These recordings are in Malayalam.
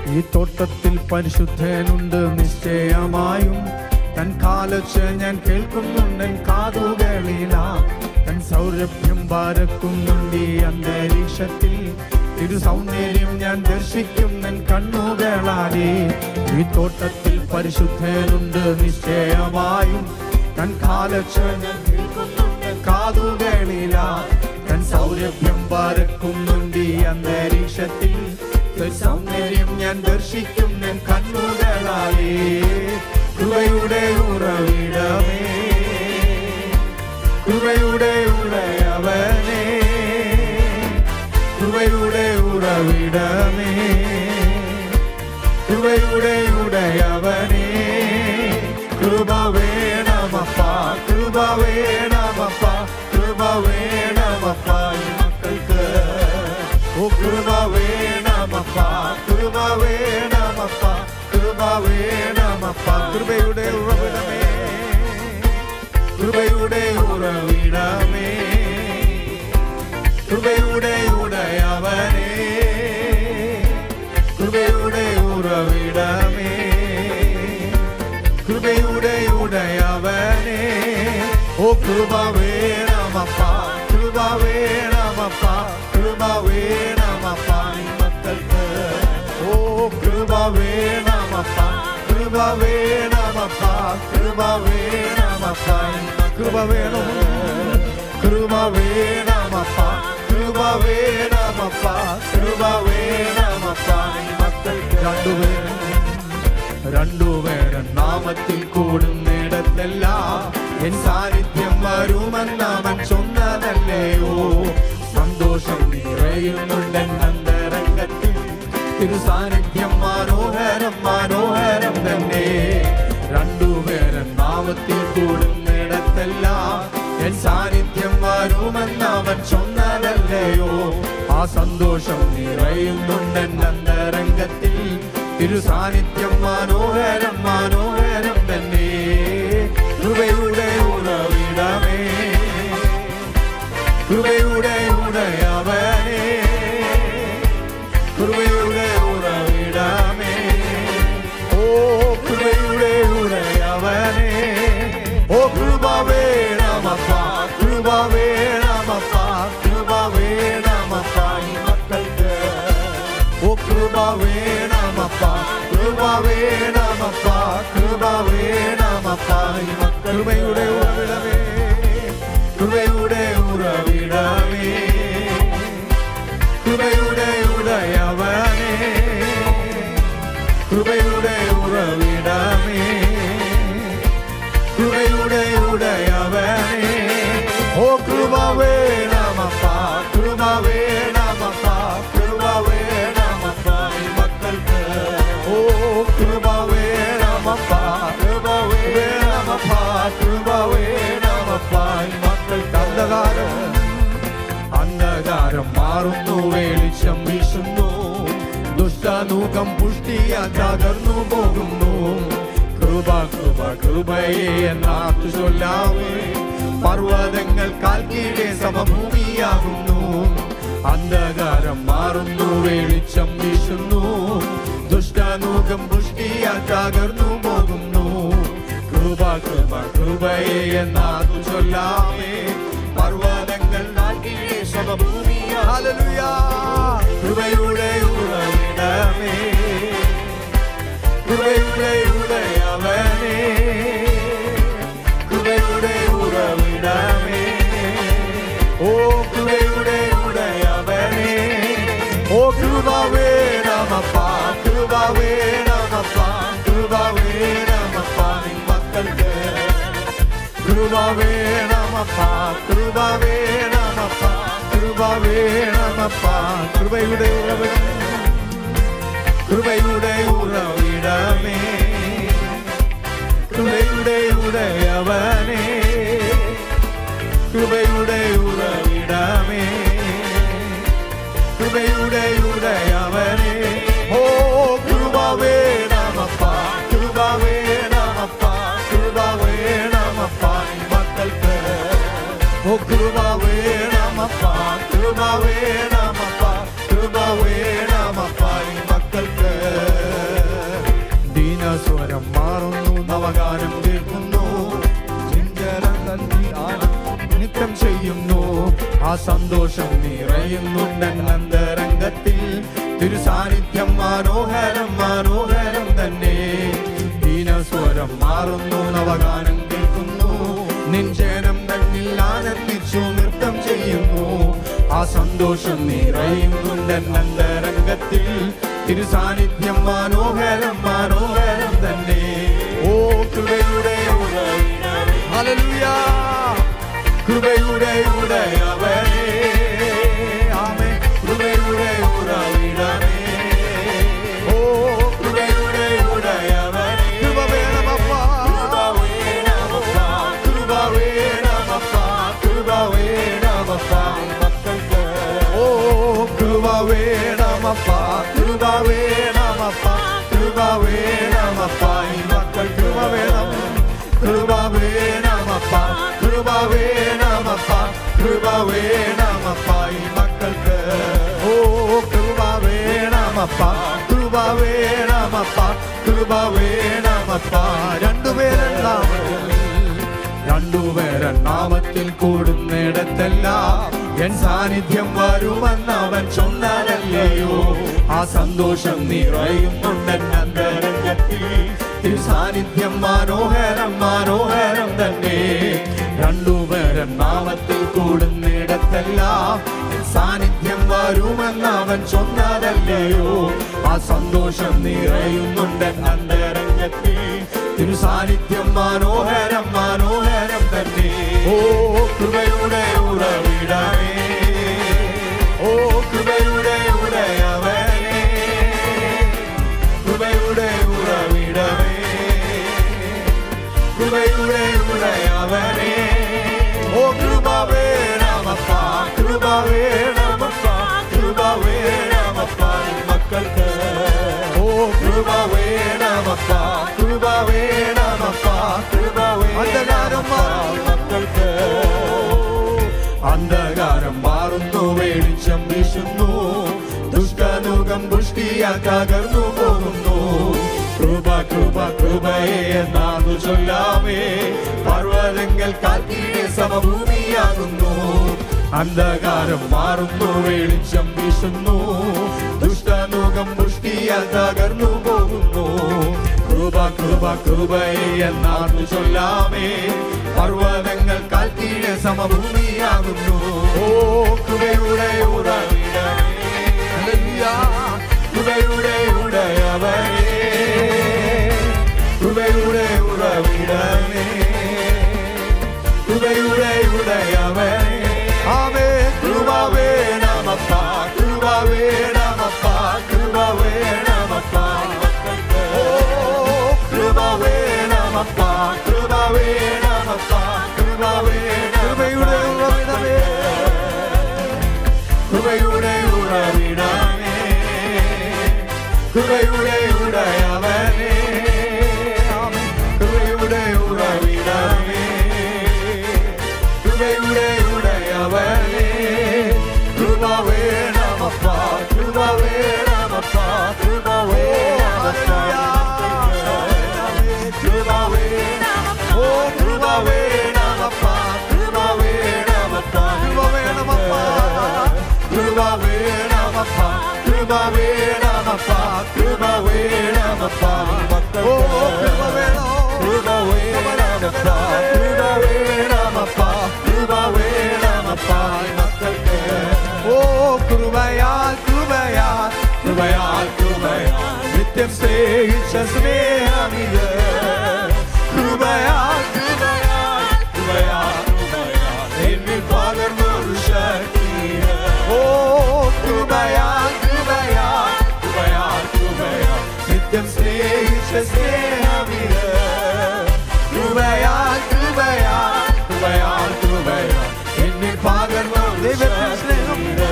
ഈ തോട്ടത്തിൽ പരിശുദ്ധനുണ്ട് നിശ്ചയമായും. തൻ കാലൊച്ച ഞാൻ കേൾക്കുന്നുണ്ടൻ കാതുകളിലാ. തൻ സൗരഭ്യം പരക്കുന്നുണ്ട് ഈ അന്തരീക്ഷത്തിൽ. തിരു സൗന്ദര്യം ഞാൻ ദർശിക്കുന്നൻ കണ്ണുകളാലേ. ഈ തോട്ടത്തിൽ പരിശുദ്ധനുണ്ട് നിശ്ചയമായും. തൻ കാലൊച്ച ഞാൻ കേൾക്കുന്നുണ്ടൻ കാതുകളിലാ. തൻ സൗരഭ്യം പരക്കുന്നുണ്ട് ഈ അന്തരീക്ഷത്തിൽ. സൗന്ദര്യം ഞാൻ ദർശിക്കുന്നൻ കണ്ണുകളാലേ. കൃപയുടെ ഉറവിടമേ, കൃപയുടെ ഉടയവനേ, കൃപയുടെ ഉറവിടമേ, കൃപയുടെ ഉടയവനേ. കൃപ വേണമപ്പ, കൃപ വേണമപ്പ, കൃപ വേണമപ്പ ഈ മക്കൾക്ക്. ഓ കൃപ വേണമപ്പ, കൃപ വേണമപ്പ, കൃപ വേണമപ്പ. കൃപയുടെ ഉറവിടമേ, കൃപയുടെ ഉറവിടമേ, കൃപയുടെ ഉടയവനേ, കൃപയുടെ ഉറവിടമേ, കൃപയുടെ ഉടയവനേ. ഓ കൃപ വേണമപ്പ, കൃപ വേണമപ്പ, കൃപ വേണമപ്പ ഈ മക്കൾക്ക്. ഓ കൃപ വേണമപ്പ, കൃപ വേണമപ്പ, കൃപ വേണമപ്പ. കൃപ വേണം, കൃപ വേണമപ്പ, കൃപ വേണമപ്പ, കൃപ വേണമപ്പ ഈ മക്കൾക്ക്. രണ്ടുപേരും നാമത്തിൽ കൂടുന്നിടത്തെല്ലാം എൻ സാന്നിധ്യം വരുമെന്നവൻ ചൊന്നതല്ലയോ. സന്തോഷം നിറയുന്നുണ്ടെൻ അന്തരംഗത്തിൽ. തിരു സാന്നിധ്യം മനോഹരം മനോഹരം തന്നെ. രണ്ടുപേരും നാമത്തിൽ കൂടുന്നിടത്തെല്ലാം എൻ സാന്നിധ്യം വരുമെന്നവൻ ചൊന്നതല്ലയോ. ആ സന്തോഷം നിറയുന്നുണ്ടെൻ അന്തരംഗത്തിൽ. തിരു സാന്നിധ്യം മനോഹരം മനോഹരം തന്നെ. കൃപയുടെ ഉറവിടമേ, കൃപയുടെ ഉടയവനേ, കൃപയുടെ ഉറവിടമേ. ഓ കൃപയുടെ ഉടയവനേ. ഓ കൃപ വേണമപ്പ, കൃപ വേണമപ്പ, കൃപ വേണമപ്പ ഈ മക്കൾക്ക്. ഓ കൃപ വേണമപ്പ, കൃപ വേണമപ്പ, കൃപ വേണമപ്പ ഈ മക്കൾ. കൃപയുടെ ഉറവിടമേ, കൃപയുടെ ഉറവിടമേ, കൃപയുടെ ഉടയവനേ, കൃപയുടെ ഉറവിടമേ, കൃപയുടെ ഉടയവനേ. ഓ കൃപ വേണമപ്പ, കൃപ വേണമപ്പ, കൃപ വേണമപ്പ ഈ മക്കൾക്ക്. ഓ കൃപ വേണമപ്പ, കൃപ വേണമപ്പ, കൃപ വേണമപ്പ ഈ മക്കൾക്ക്. അന്ധകാരം മാറുന്നു, വെളിച്ചം വീശുന്നു. ദുഷ്ടനൂകം പുഷ്ടിയാ തകർന്നു പോകുന്നു. കൃപ കൃപ കൃപയെ എന്നാത്തു ചൊല്ലാമേ. പർവ്വതങ്ങൾ കാൽക്കീഴെ സമഭൂമിയാകുന്നു. അന്ധകാരം മാറുന്നു, വെളിച്ചം വീശുന്നു. ദുഷ്ടനൂകം പുഷ്ടിയാ തകർന്നു പോകുന്നു. കൃപ കൃപ കൃപയെ എന്നാത്തു ചൊല്ലാമേ. പർവ്വതങ്ങൾ കാൽക്കീഴെ സമഭൂമിയാ. ഹല്ലേലൂയ. കൃപയുടെ ഉറവിടമേ, കൃപയുടെ ഉടയവനേ, കൃപയുടെ ഉറവിടമേ. ഓ കൃപയുടെ ഉടയവനേ. ഓ കൃപ വേണമപ്പ, കൃപ വേണമപ്പ, കൃപ വേണമപ്പ ഈ മക്കൾക്ക്. കൃപ വേണമപ്പ, കൃപ വേണമപ്പ, കൃപ വേണമപ്പ. കൃപയുടെ ഉറവിടമേ, കൃപയുടെ ഉറവിടമേ, കൃപയുടെ ഉടയവനേ, കൃപയുടെ ഉറവിടമേ, കൃപയുടെ ഉടയവനേ. ഓ കൃപ വേണമപ്പ, കൃപ വേണമപ്പ, കൃപ വേണമപ്പ ഈ മക്കൾക്ക്. ഓ കൃപ വേണമപ്പ, കൃപ വേണമപ്പ, കൃപ വേണമപ്പ ഈ മക്കൾക്ക്. ആ സന്തോഷം നിറയുന്നുണ്ടൻ അന്തരംഗത്തിൽ. തിരുസാന്നിധ്യം മനോഹരം മനോഹരം തന്നെ. ദീനസ്വരം മാറുന്നു, നവഗാനം കേൾക്കുന്നു, നിൻ ജനം തന്നിൽ ആനന്ദിച്ചു നൃത്തം ചെയ്യുന്നു. ആ സന്തോഷം നിറയുന്നുണ്ടൻ അന്തരംഗത്തിൽ. തിരുസാന്നിധ്യം മനോഹരം മനോഹരം തന്നെ. ഓ കൃപയുടെ ഉറവിടമേ, ഹല്ലേലൂയ, കൃപയുടെ ഉടയവനേ, ആമേൻ, കൃപയുടെ ഉറവിടമേ. ഓ കൃപയുടെ ഉടയവനേ, കൃപ വേണമപ്പാ, കൃപ വേണമപ്പാ, കൃപ വേണമപ്പാ മക്കൾക്ക്. ഓ കൃപ വേണമപ്പാ, കൃപ വേണമപ്പാ, കൃപ വേണമപ്പാ ഈ മക്കൾ. കൃപ വേണം, കൃപ വേണമപ്പാ, കൃപ വേണമപ്പാ, കൃപ വേണമപ്പാ ഈ മക്കൾക്ക്. ഓ കൃപ വേണമപ്പാ, കൃപ വേണമപ്പാ, കൃപ വേണമപ്പാ. രണ്ടുപേരൻ നാമത്തിൽ കൂടുന്നിടത്തെല്ലാം എൻ സാന്നിധ്യം വരുമെന്നവൻ ചൊന്നാലല്ലയോ. ആ സന്തോഷം നിറയുന്നുണ്ടൻ അന്തരംഗത്തിൽ. സാന്നിധ്യം മനോഹരം മനോഹരം തന്നെ. രണ്ടുപേരൻ നാമത്തിൽ കൂടുന്നിടത്തെല്ലാം സാന്നിധ്യം വരുമെന്നവൻ ചൊന്നതല്ലയോ. ആ സന്തോഷം നിറയുന്നുണ്ടൻ അന്തരംഗത്തിൽ. തിരുസാന്നിധ്യം മനോഹരം മനോഹരം തന്നെ. ഓ കൃപയുടെ ഉറവിടമേ, ഓ കൃപയുടെ ഉടയവനേ, കൃപയുടെ ഉറവിടമേ, കൃപയുടെ ഉടയവനേ. ഓ കൃപ വേണമപ്പാ, കൃപ വേണമപ്പാ, കൃപ വേണമപ്പാ മക്കൾക്ക്. ഓ കൃപ വേണമപ്പാ, കൃപ വേണമപ്പാ, കൃപ വേണമപ്പാ മക്കൾക്ക്. അന്ധകാരം മാറുന്നു, വെളിച്ചം വീശുന്നു, ദുഷ്ടനുകം പുഷ്ടിയാൽ തകർന്നു പോകുന്നു. കൃപ കൃപ കൃപയെ എന്നാന്നു ചൊല്ലാമേ, പർവ്വതങ്ങൾ കാറ്റിലെ സമഭൂമിയാകുന്നു. അന്ധകാരം മാറുന്നു, വെളിച്ചം വീശുന്നു, ദുഷ്ടനുകം പുഷ്ടിയാൽ തകർന്നു പോകുന്നു. കൃപ കൃപ കൃപയെ എന്നാന്നു ചൊല്ലാമേ, പർവ്വതങ്ങൾ കാറ്റിലെ സമഭൂമിയാകുന്നു. ഓ കൃപയുടെ ഉറവിടമേ, കൃപയുടെ ഉടയവനേ, കൃപയുടെ ഉറവിടമേ, കൃപയുടെ ഉടയവനേ. ആമേൻ. കൃപ വേണമപ്പാ, കൃപ വേണമപ്പാ, കൃപ വേണമപ്പാ. ഓ കൃപ വേണമപ്പാ, കൃപ വേണമപ്പാ, കൃപ വേണ. കൃപയുടെ ഉറവിടമേ, കൃപയുടെ ഉറവിടമേ, കൃപയുടെ ഉടയവനേ, കൃപയുടെ ഉറവിടമേ, കൃപയുടെ ഉടയവനേ. കൃപ വേണമപ്പാ, കൃപ വേണമപ്പാ, കൃപ വേണമപ്പാ, കൃപ വേണമപ്പാ. ഓ കൃപ വേണമപ്പാ, കൃപ വേണമപ്പാ, കൃപ വേണമപ്പാ, കൃപ വേണമപ്പാ, കൃപ വേണമപ്പാ, കൃപ വേണമപ്പാ മക്കൾ. ഓ കൃപ വേണോ, കൃപ വേണമപ്പാ, കൃപ വേണമപ്പാ, കൃപ വേണമപ്പാ മക്കൾക്ക്. ഓ കൃപയാൽ കൃപയാൽ കൃപയാൽ കൃപയാൽ നിത്യം സ്നേഹിച്ച സ്നേഹമിത്. കൃപയാൽ കൃപയാൽ കൃപയാൽ കൃപയാൽ എന്നിൽ പകർന്നൊരു ശക്തിയത്. ഓ കൃപയാൽ കൃപയാൽ കൃപയാൽ കൃപയാൽ നിത്യം സ്നേഹിച്ച സ്നേഹമിത്. കൃപയാൽ കൃപയാൽ കൃപയാൽ കൃപയാൽ എന്നിൽ പകർന്നൊരു സ്നേഹമിത്.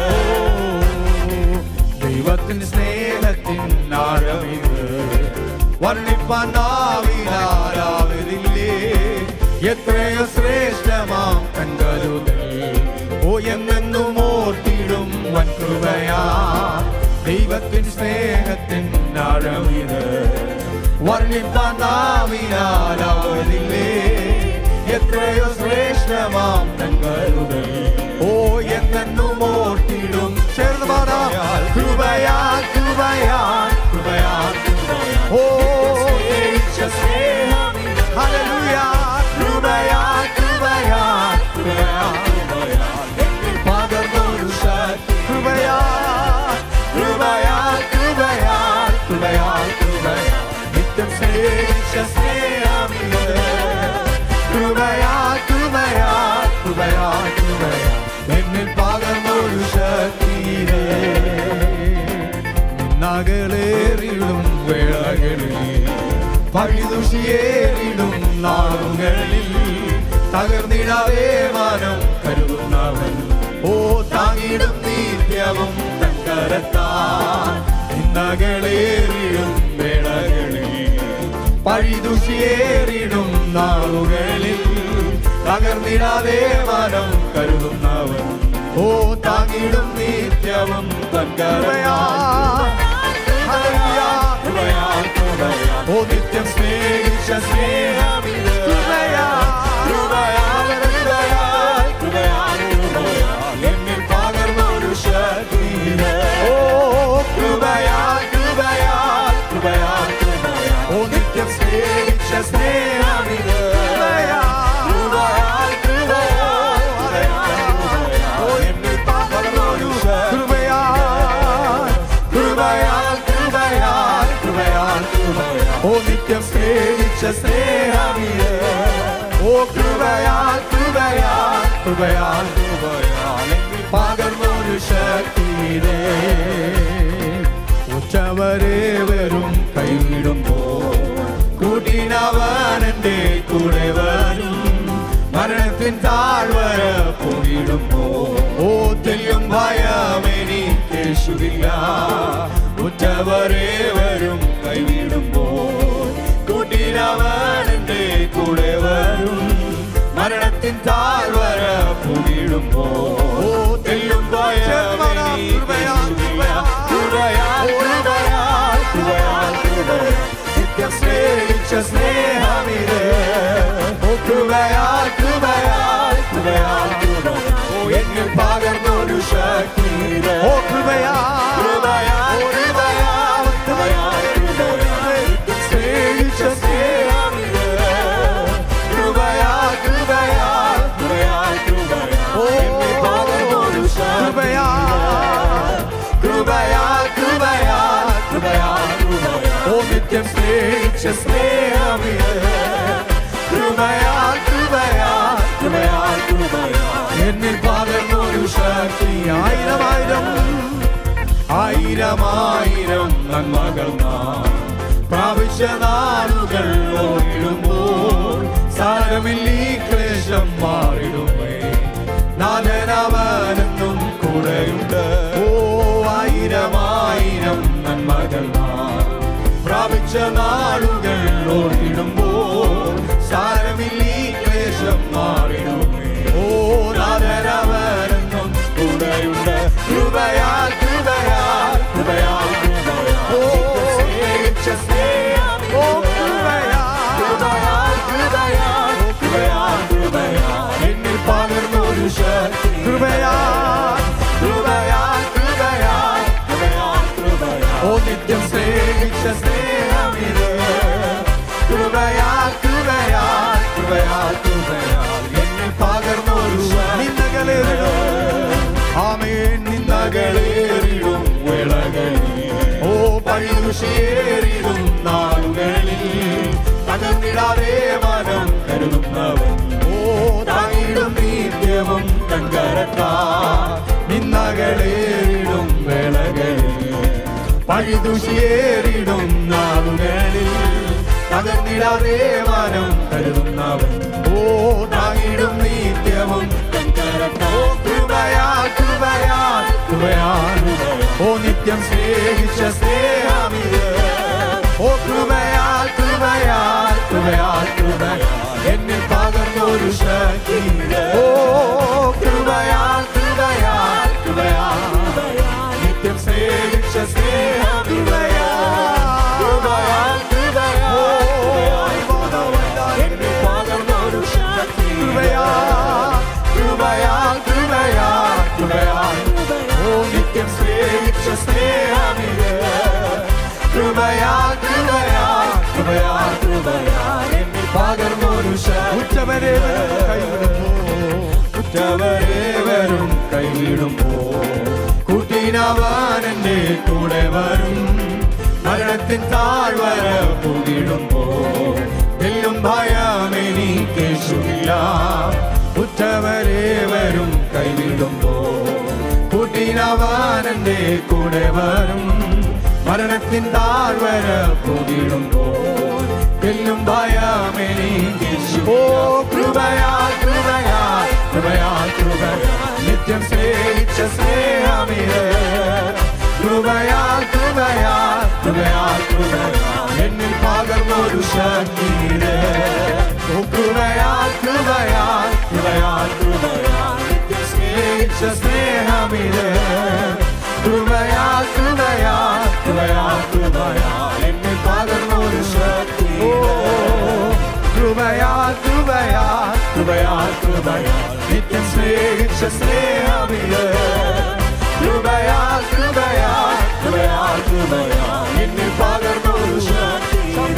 ദൈവത്തിൻ സ്നേഹത്തിൻ ആഴമിത് വർണ്ണിപ്പാനാവിലാരാവതില്ലേ. എത്രയോ ശ്രേഷ്ഠമാം കൺകരുതൽ ഓ എന്നെന്നും ഓർത്തിടും വൻ കൃപയാ. ദൈവത്തിൻ സ്നേഹത്തിൻ ആഴമിത് വർണ്ണിപ്പാനാവിലാരാവതില്ലേ. എത്രയോ ശ്രേഷ്ഠമാം കൺകരുതൽ ഓ എന്ന പഴിദൂഷിയേറിടും നാളുകളിൽ തകർന്നിടാതെ മാനം കരുതുന്നവൻ. ഓ താങ്ങിടും നിത്യവും തൻ കരത്താൽ നിന്ദകളേറിടും വേളകളിൽ പഴിദൂഷിയേറിടും നാളുകളിൽ തകർന്നിടാതെ മാനം കരുതുന്നവൻ. ഓ താങ്ങിടും നിത്യവും തൻ കരത്താൽ. ഓ നിത്യം സ്നേഹിച്ച സ്നേഹമിത് എന്നിൽ പകർന്നൊരു ശക്തിയിത്. ഓ കൃപയാൽ കൃപയാൽ കൃപയാൽ ഓ നിത്യം സ്നേഹിച്ച സ്നേഹമിത് കൃപയാൽ കൃപയാൽ ഓ എന്നിൽ പകർന്നൊരു കൃപയാൽ കൃപയാൽ കൃപയാൽ കൃപയാൽ ഓ നിത്യം സ്നേഹിച്ച സ്നേഹമിത്. ഓ കൃപയാൽ കൃപയാൽ കൃപയാൽ കൃപയാൽ പകർന്നൊരു ശക്തിയിതേ. ഉച്ചവരെ വരും കൈവിടുമ്പോൾ കൂട്ടിനവൻ എൻ്റെ കൂടെ വരും. മരണത്തിൻ താഴ്വര പോയിടുമ്പോൾ ഓ തെല്ലും ഭയമെനിക്കേശുവില്ല. ഉച്ചവരെ വരും കൈവിടുമ്പോൾ കൂട്ടിനവൻ എൻ്റെ കൂടെ വരും. മരണത്തിൻ താഴ്വര പോയിടുമ്പോൾ ഓ തെല്ലും ഭയമെനിക്കേശുവില്ല. കൃപയാൽ കൃപയാൽ കൃപയാൽ നിത്യം സ്നേഹിച്ച സ്നേഹമിത്. ഓ കൃപയാൽ കൃപയാൽ കൃപയാൽ ഓ എന്നിൽ പകർന്നൊരു ശക്തിയിത്. ഓ കൃപയാൽ കൃപയാൽ കൃപയാൽ കൃപയാൽ സ്നേഹിച്ച സ്നേഹമിത്. കൃപയാൽ കൃപയാൽ കൃപയാൽ ഓ എന്നിൽ പകർന്നൊരു കൃപയാൽ കൃപയാൽ കൃപയാൽ കൃപയാൽ ഓ നിത്യം സ്നേഹിച്ച സ്നേഹമിത്. കൃപയാൽ കൃപയാൽ കൃപയാൽ എന്നിൽ പകർന്നൊരു ശക്തി. ആയിരം ആയിരം ആയിരം ആയിരം നന്മകൾ നാം പ്രാപിച്ച നാളുകൾ ഓടിടുമ്പോൾ സാരമില്ലീ ക്ലേശം മാറിടുമേ. നാഥനവനെന്നും കൂടെയുണ്ട്. ഓ ആയിരം ആയിരം നന്മകൾ നാം പ്രാപിച്ച നാളുകൾ ഓടിടുമ്പോൾ സാരമില്ലീ ക്ലേശം മാറിടുമേ. ഓ നാഥനവനെന്നും കൂടെയുണ്ട്. കൃപയാൽ കൃപയാൽ കൃപയാൽ ഓ സ്നേഹിച്ച സ്നേഹം. ഓ കൃപയാൽ കൃപയാൽ കൃപയാൽ കൃപയാൽ കൃപയാൽ എന്നിൽ പകർന്നൊരു ശക്തി. കൃപയാൽ കൃപയാൽ കൃപയാൽ കൃപയാൽ കൃപയാൽ ഓ നിത്യം സ്നേഹിച്ച സ്നേഹമിത്. കൃപയാൽ കൃപയാൽ കൃപയാൽ കൃപയാൽ എന്നിൽ പകർന്നൊരു നിന്ദകളേറിടും. ആമേൻ നിന്ദകളേറിടും വേളകളിൽ ഓ പഴിദൂഷിയേറിടും നാളുകളിൽ തകർന്നിടാതെ മനം കരുതുന്നവൻ. ഓ താങ്ങിടും നിത്യവും തൻ കരത്താൽ നിന്ദകളേറിടും വേളകളിൽ പഴിദൂഷിയേറിടും നാളുകളിൽ തകർന്നിടാതെ മനം കരുതുന്നവൻ. ഓ താങ്ങിടും നിത്യവും തൻ കരത്താൽ. കൃപയാൽ കൃപയാൽ കൃപയാൽ ഓ നിത്യം സ്നേഹിച്ച സ്നേഹമിത്. ഓ കൃപയാൽ കൃപയാൽ കൃപയാൽ കൃപയാൽ എന്നിൽ പകർന്നൊരു ശക്തിയിത്. ഓ കൃപയാൽ കൃപയാൽ കൃപയാൽ നിത്യം സ്നേഹിച്ച സ്നേഹം. കൃപയാൽ കൃപയാൽ കൃപയാൽ എന്നിൽ പകർന്നൊരു ശക്തി. കൃപയാൽ കൃപയാൽ കൃപയാൽ കൃപയാൽ ഓ നിത്യം സ്നേഹിച്ച സ്നേഹമിത്. കൃപയാൽ കൃപയാൽ കൃപയാൽ കൃപയാൽ എന്നിൽ പകർന്നൊരു ശക്തി. ഉച്ചവരെ വരും കൈവിടുമ്പോൾ കൂട്ടിനവൻ എൻ്റെ കൂടെ വരും. മരണത്തിൻ താഴ്വര പോയിടുമ്പോൾ എല്ലും ഭയമെനിക്കേശുവില്ല. ഉച്ചവരെ വരും കൈവിടുമ്പോൾ കൂട്ടിനവൻ എൻ്റെ കൂടെ വരും. മരണത്തിൻ താഴ്വര പോയിടുമ്പോൾ വെല്ലും ഭയമെനിക്കേശു. ഓ കൃപയാൽ കൃപയാൽ കൃപയാൽ കൃപയാൽ നിത്യം സ്നേഹിച്ച സ്നേഹമിത്. കൃപയാൽ കൃപയാൽ കൃപയാൽ കൃപയാൽ എന്നിൽ പകർന്നൊരു ശക്തിയിത്. ഓ കൃപയാൽ കൃപയാൽ കൃപയാൽ കൃപയാൽ നിത്യം സ്നേഹിച്ച സ്നേഹമിത്. കൃപയാൽ കൃപയാൽ കൃപയാൽ കൃപയാൽ എന്നിൽ പകർന്നൊരു ശക്തി. ഓ കൃപയാൽ കൃപയാൽ കൃപയാൽ കൃപയാൽ നിത്യം സ്നേഹിച്ച സ്നേഹമിത്. കൃപയാൽ കൃപയാൽ കൃപയാൽ കൃപയാൽ എന്നിൽ പകർന്നൊരു ശക്തി.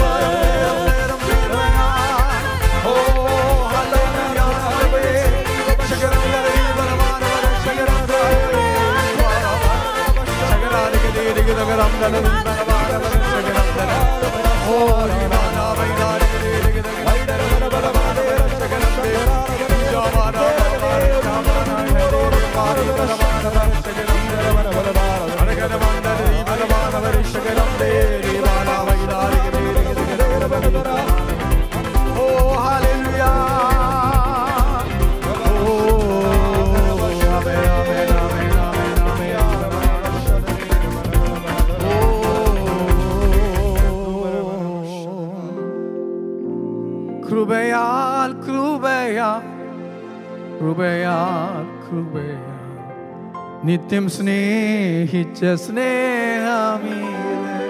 കൃപയാൽ കൃപയാൽ കൃപയാൽ കൃപയാൽ നിത്യം സ്നേഹിച്ച സ്നേഹമീത്.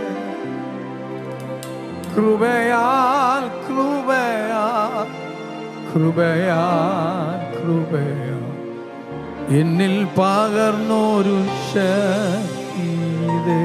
കൃപയാൽ കൃപയാൽ കൃപയാൽ കൃപയാൽ എന്നിൽ പകർന്നൊരു ശക്തിയിത്.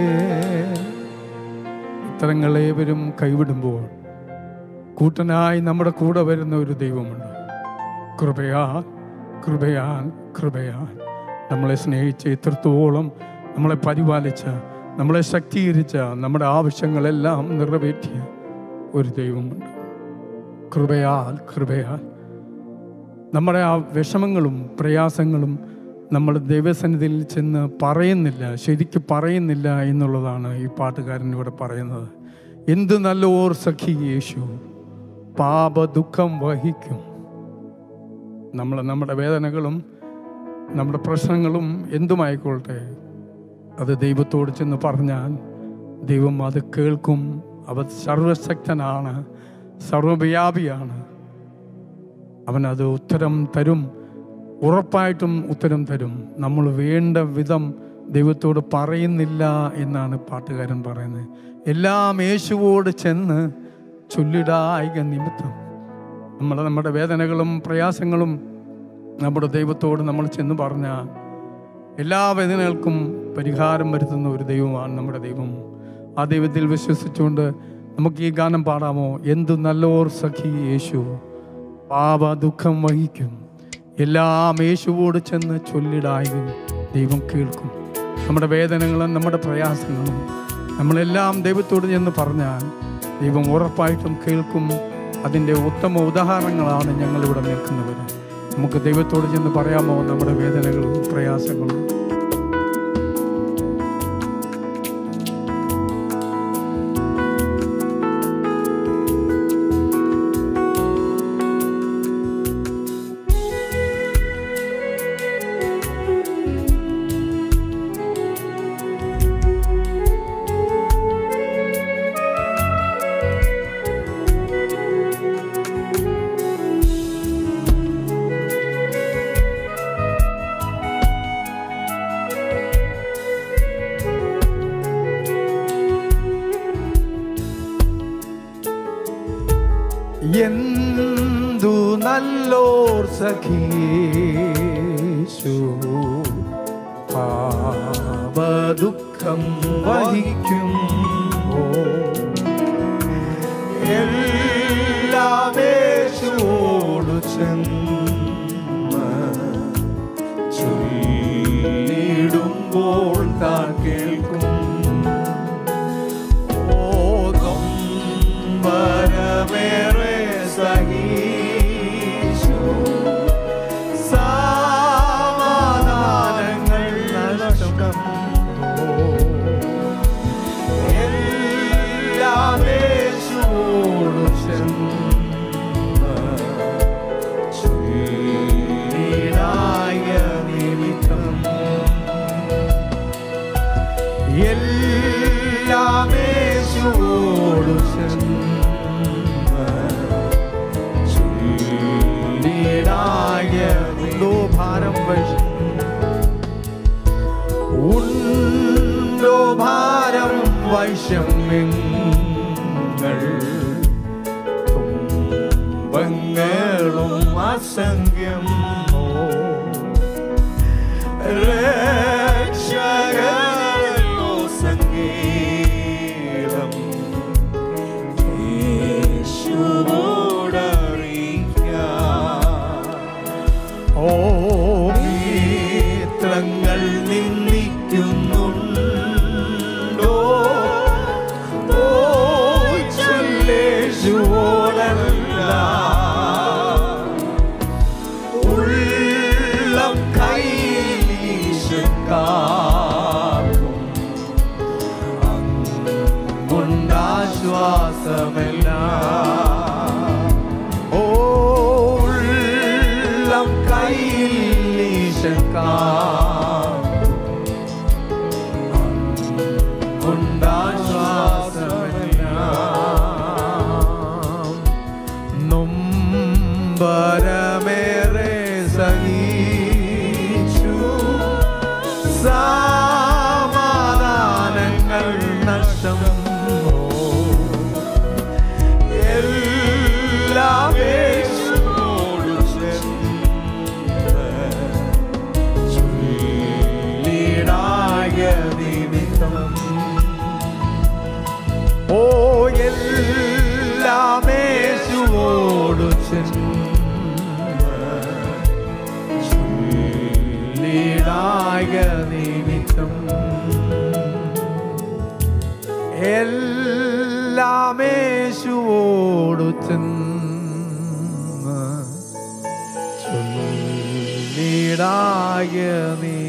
ഇത്തരങ്ങളേവരും കൈവിടുമ്പോൾ കൂട്ടനായി നമ്മുടെ കൂടെ വരുന്ന ഒരു ദൈവമുണ്ട്. കൃപയാൽ കൃപയാൽ കൃപയാൽ നമ്മളെ സ്നേഹിച്ച, ഇത്രത്തോളം നമ്മളെ പരിപാലിച്ച, നമ്മളെ ശക്തീകരിച്ച, നമ്മുടെ ആവശ്യങ്ങളെല്ലാം നിറവേറ്റിയ ഒരു ദൈവമുണ്ട്. കൃപയാൽ കൃപയാൽ നമ്മുടെ ആ വിഷമങ്ങളും പ്രയാസങ്ങളും നമ്മൾ ദൈവസന്നിധിയിൽ ചെന്ന് പറയുന്നില്ല, ശരിക്ക് പറയുന്നില്ല എന്നുള്ളതാണ് ഈ പാട്ടുകാരൻ ഇവിടെ പറയുന്നത്. എന്ത് നല്ലോർ സഖി യേശു പാപ ദുഃഖം വഹിക്കും. നമ്മുടെ വേദനകളും നമ്മുടെ പ്രശ്നങ്ങളും എന്തുമായിക്കൊള്ളട്ടെ, അത് ദൈവത്തോട് ചെന്ന് പറഞ്ഞാൽ ദൈവം അത് കേൾക്കും. അവൻ സർവശക്തനാണ്, സർവവ്യാപിയാണ്. അവനത് ഉത്തരം തരും, ഉറപ്പായിട്ടും ഉത്തരം തരും. നമ്മൾ വേണ്ട വിധം ദൈവത്തോട് പറയുന്നില്ല എന്നാണ് പാട്ടുകാരൻ പറയുന്നത്. എല്ലാം യേശുവോട് ചെന്ന് ചൊല്ലിടായിക നിമിത്തം നമ്മുടെ വേദനകളും പ്രയാസങ്ങളും നമ്മുടെ ദൈവത്തോട് നമ്മൾ ചെന്ന് പറഞ്ഞാൽ എല്ലാ വേദനകൾക്കും പരിഹാരം വരുത്തുന്ന ഒരു ദൈവമാണ് നമ്മുടെ ദൈവം. ആ ദൈവത്തിൽ വിശ്വസിച്ചുകൊണ്ട് നമുക്ക് ഈ ഗാനം പാടാമോ? എന്തു നല്ലോർ സഖി യേശു പാപ ദുഃഖം വഹിക്കും, എല്ലാം യേശുവോട് ചെന്ന് ചൊല്ലിടായി ദൈവം കേൾക്കും. നമ്മുടെ വേദനകളും നമ്മുടെ പ്രയാസങ്ങളും നമ്മളെല്ലാം ദൈവത്തോട് ചെന്ന് പറഞ്ഞാൽ ദൈവം ഉറപ്പായിട്ടും കേൾക്കും. അതിൻ്റെ ഉത്തമ ഉദാഹരണങ്ങളാണ് ഞങ്ങളിവിടെ നിൽക്കുന്നവർ. നമുക്ക് ദൈവത്തോട് ചെന്ന് പറയാമോ നമ്മുടെ വേദനകളും പ്രയാസങ്ങളും? എന്തു നല്ലോർ സഖി യേശു പാപ ദുഃഖം വഹിക്കും, എല്ലാം യേശുവോട് ചെന്ന് ചൊല്ലിടുമ്പോൾ താൻ കേൾക്കും. പരമേറെ സഹിച്ചു സമാധാനങ്ങൾ നഷ്ടം, എല്ലാം യേശുവോട് എല്ലാം യേശുവോടു ചെന്ന് ചൊല്ലിടായതുണ്ടോ ഭാരം ഉണ്ടോ ഭാരം വൈഷമ്യങ്ങൾ തുമ്പങ്ങളും അസംഖ്യം രക്ഷകനല്ലോ സംഗീതം യേശുവോടറിയിക്കാം. ഓ മിത്രങ്ങൾ നിന്ദിക്കുന്നുണ്ടോ യേശുവോടല്ല ഉള്ളം കൈശക്കാർക്കും അങ്ങുണ്ടാശ്വാസമല്ല. ഓ ഉള്ളം കൈശക്കാർക്കും ഉണ്ടാശ്വാസമല്ല. നൊമ്പരമേറെ സഹിച്ചു സമാധാനങ്ങൾ നഷ്ടം എല്ലാം യേശുവോടു ചെന്ന് ചൊല്ലിടായ നിമിത്തം. ഓ എല്ലാം യേശുവോടു ചെന്ന് ചൊല്ലിടായ നിമിത്തം. എല്ലാം യേശുവോടു ചെന്ന് ചൊല്ലിടായ നിമിത്തം.